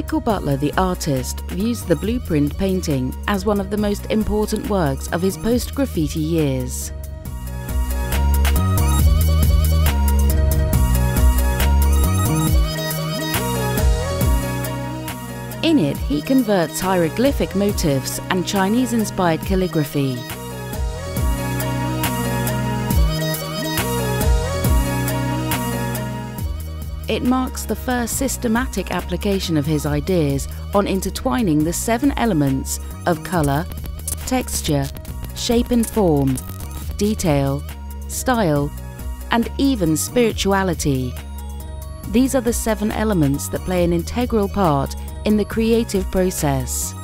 Michael Butler, the artist, views the blueprint painting as one of the most important works of his post-graffiti years. In it, he converts hieroglyphic motifs and Chinese-inspired calligraphy. It marks the first systematic application of his ideas on intertwining the 7 elements of colour, texture, shape and form, detail, style, and even spirituality. These are the 7 elements that play an integral part in the creative process.